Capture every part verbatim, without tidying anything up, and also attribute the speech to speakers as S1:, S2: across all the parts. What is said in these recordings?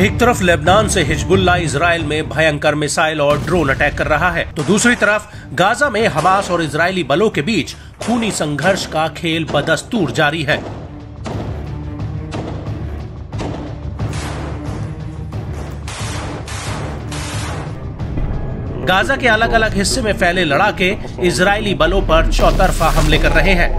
S1: एक तरफ लेबनान से हिजबुल्लाह इजराइल में भयंकर मिसाइल और ड्रोन अटैक कर रहा है, तो दूसरी तरफ गाजा में हमास और इजरायली बलों के बीच खूनी संघर्ष का खेल बदस्तूर जारी है। गाजा के अलग अलग हिस्से में फैले लड़ाके इजरायली बलों पर चौतरफा हमले कर रहे हैं।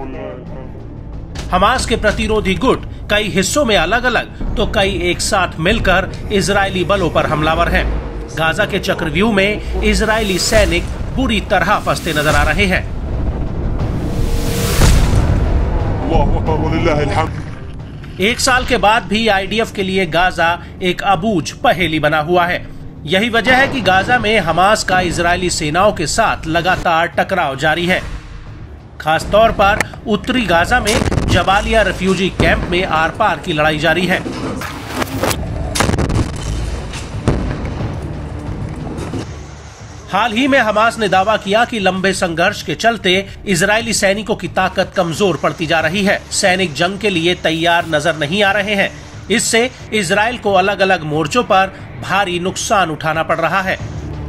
S1: हमास के प्रतिरोधी गुट कई हिस्सों में अलग अलग तो कई एक साथ मिलकर इजरायली बलों पर हमलावर हैं। गाजा के चक्रव्यूह में इजरायली सैनिक बुरी तरह फंसते नजर आ रहे हैं। एक साल के बाद भी आईडीएफ के लिए गाजा एक अबूझ पहेली बना हुआ है। यही वजह है कि गाजा में हमास का इजरायली सेनाओं के साथ लगातार टकराव जारी है। खास तौर पर उत्तरी गाजा में जबालिया रेफ्यूजी कैंप में आर पार की लड़ाई जारी है। हाल ही में हमास ने दावा किया कि लंबे संघर्ष के चलते इजरायली सैनिकों की ताकत कमजोर पड़ती जा रही है। सैनिक जंग के लिए तैयार नजर नहीं आ रहे हैं। इससे इजराइल को अलग अलग मोर्चों पर भारी नुकसान उठाना पड़ रहा है।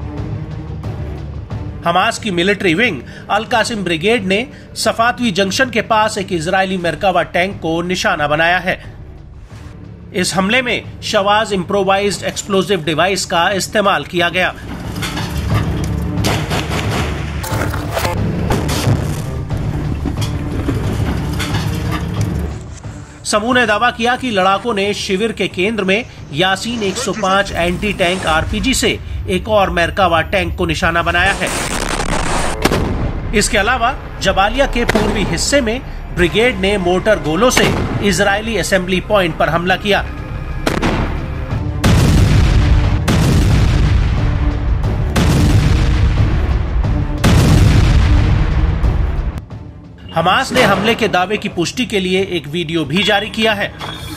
S1: हमास की military wing Al Qassam brigade ने सफातवी जंक्शन के पास एक इजरायली मेरकावा टैंक को निशाना बनाया है। इस हमले में शवाज इम्प्रोवाइज्ड एक्सप्लोजिव डिवाइस का इस्तेमाल किया गया। समूह ने दावा किया कि लड़ाकों ने शिविर के केंद्र में यासीन एक सौ पाँच एंटी टैंक आरपीजी से एक और मेरकावा टैंक को निशाना बनाया है। इसके अलावा जबालिया के पूर्वी हिस्से में ब्रिगेड ने मोटर गोलों से इजरायली असेंबली पॉइंट पर हमला किया। हमास ने हमले के दावे की पुष्टि के लिए एक वीडियो भी जारी किया है।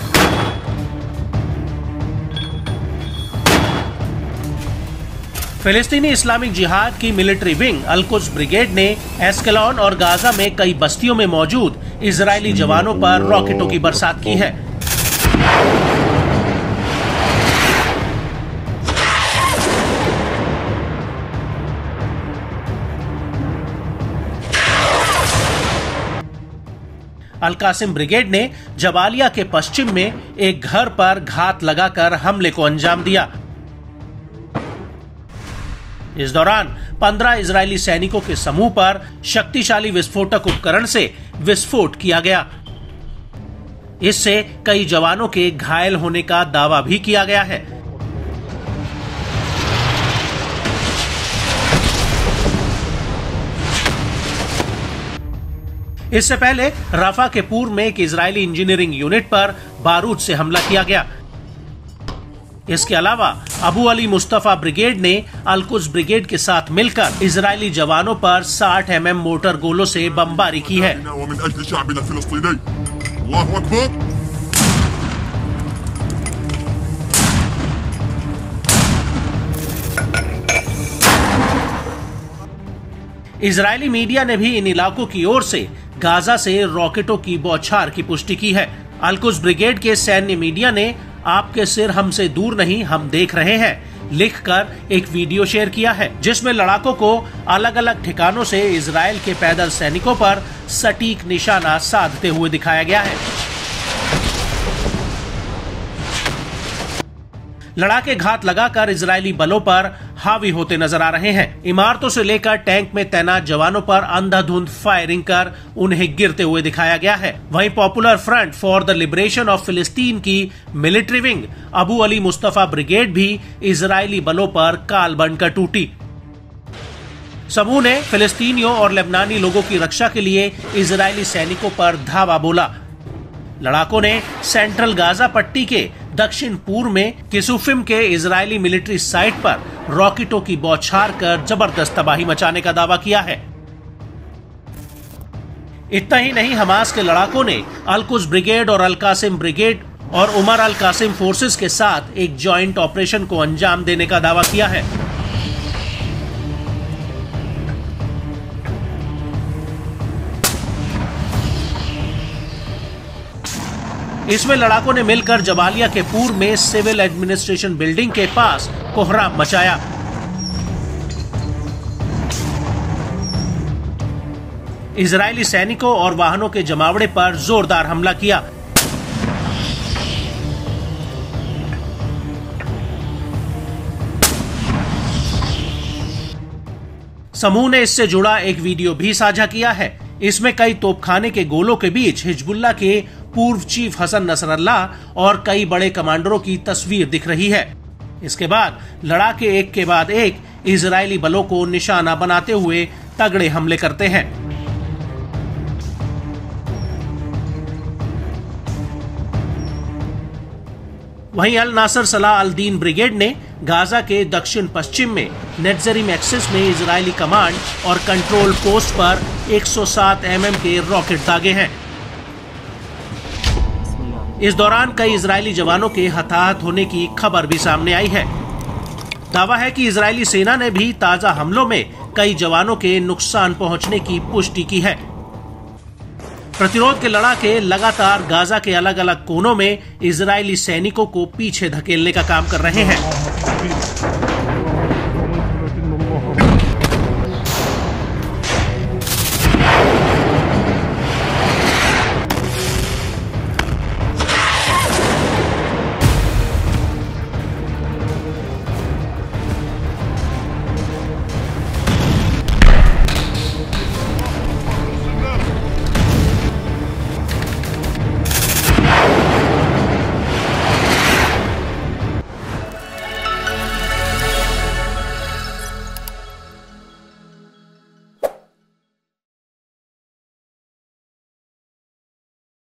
S1: फिलिस्तीनी इस्लामिक जिहाद की military wing Al Quds brigade ने एस्कलॉन और गाजा में कई बस्तियों में मौजूद इजरायली जवानों पर रॉकेटों की बरसात की है। अल कासिम ब्रिगेड ने जबालिया के पश्चिम में एक घर पर घात लगाकर हमले को अंजाम दिया। इस दौरान पंद्रह इजरायली सैनिकों के समूह पर शक्तिशाली विस्फोटक उपकरण से विस्फोट किया गया। इससे कई जवानों के घायल होने का दावा भी किया गया है। इससे पहले राफा के पूर्व में एक इजरायली इंजीनियरिंग यूनिट पर बारूद से हमला किया गया। इसके अलावा अबू अली मुस्तफा ब्रिगेड ने अल कुद्स ब्रिगेड के साथ मिलकर इजरायली जवानों पर साठ एम एम मोटर गोलों से बमबारी की है। इजरायली मीडिया ने भी इन इलाकों की ओर से गाजा से रॉकेटों की बौछार की पुष्टि की है। अल कुद्स ब्रिगेड के सैन्य मीडिया ने आपके सिर हमसे दूर नहीं, हम देख रहे हैं लिखकर एक वीडियो शेयर किया है, जिसमें लड़ाकों को अलग अलग ठिकानों से इजराइल के पैदल सैनिकों पर सटीक निशाना साधते हुए दिखाया गया है। लड़ाके घात लगाकर इजरायली बलों पर हावी होते नजर आ रहे हैं। इमारतों से लेकर टैंक में तैनात जवानों पर अंधाधुंध फायरिंग कर उन्हें गिरते हुए दिखाया गया है। वहीं popular front for the liberation of Palestine की military wing Abu Ali Mustafa brigade भी इजरायली बलों पर काल बनकर टूटी। समूह ने फिलिस्तीनियों और लेबनानी लोगों की रक्षा के लिए इजरायली सैनिकों पर धावा बोला। लड़ाकों ने सेंट्रल गाजा पट्टी के दक्षिण पूर्व में किसुफिम के इजरायली मिलिट्री साइट पर रॉकेटों की बौछार कर जबरदस्त तबाही मचाने का दावा किया है। इतना ही नहीं, हमास के लड़ाकों ने अल कुद्स ब्रिगेड और अल कासिम ब्रिगेड और उमर अल कासिम फोर्सेस के साथ एक जॉइंट ऑपरेशन को अंजाम देने का दावा किया है। इसमें लड़ाकों ने मिलकर जबालिया के पूर्व में सिविल एडमिनिस्ट्रेशन बिल्डिंग के पास कोहराम मचाया। इजरायली सैनिकों और वाहनों के जमावड़े पर जोरदार हमला किया। समूह ने इससे जुड़ा एक वीडियो भी साझा किया है। इसमें कई तोपखाने के गोलों के बीच हिजबुल्लाह के पूर्व चीफ हसन नसरल्लाह और कई बड़े कमांडरों की तस्वीर दिख रही है। इसके बाद लड़ाके एक के बाद एक इजरायली बलों को निशाना बनाते हुए तगड़े हमले करते हैं। वहीं अल नासर सलाह अल दीन ब्रिगेड ने गाजा के दक्षिण पश्चिम में नेट्जरिम एक्सिस में इजरायली कमांड और कंट्रोल पोस्ट पर एक सौ सात एम एम के रॉकेट दागे हैं। इस दौरान कई इजरायली जवानों के हताहत होने की खबर भी सामने आई है। दावा है कि इजरायली सेना ने भी ताजा हमलों में कई जवानों के नुकसान पहुंचने की पुष्टि की है। प्रतिरोध के लड़ाके लगातार गाजा के अलग अलग कोनों में इजरायली सैनिकों को पीछे धकेलने का काम कर रहे हैं।